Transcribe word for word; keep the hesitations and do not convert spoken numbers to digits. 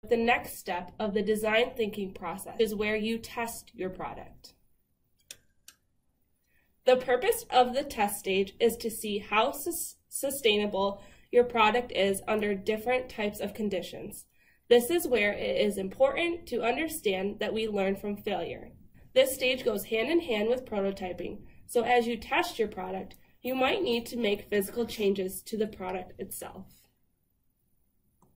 The next step of the design thinking process is where you test your product. The purpose of the test stage is to see how sus- sustainable your product is under different types of conditions. This is where it is important to understand that we learn from failure. This stage goes hand in hand with prototyping, so as you test your product, you might need to make physical changes to the product itself.